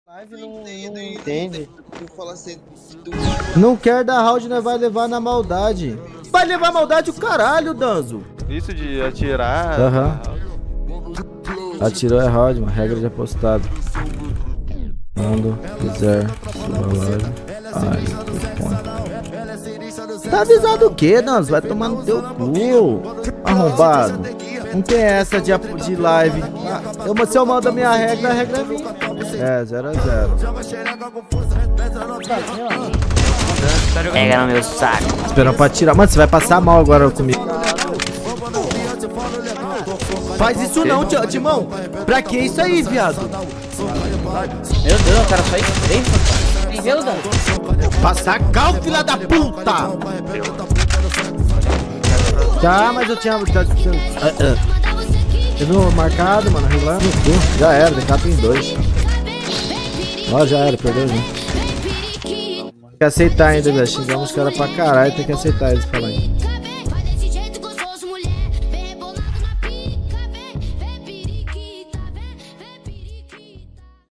Não entende. Não quer dar round, né? Vai levar na maldade. Vai levar maldade o caralho, Danzo. Isso de atirar. Aham. Atirou é round, mano. Regra de apostado. Quando quiser sua loja. Ai, tá avisado o que, Danzo? Vai tomar no teu cu. Arrombado. Não tem essa de live. Se eu mando a minha regra, a regra é minha. É, 0 a 0. Pega no meu saco. Esperando pra tirar. Mano, você vai passar mal agora comigo. Faz isso não, Timão. Pra que isso aí, viado? Meu Deus, o cara só espreita, cara. Entendeu, Dan? Passar cal, filha da puta! Tá, mas eu tinha... Teve marcado, mano, regulando. Já era, decapa em 2. Ó, já era, perdeu já. Tem que aceitar ainda, velho. Xingamos os caras pra caralho, tem que aceitar eles falando.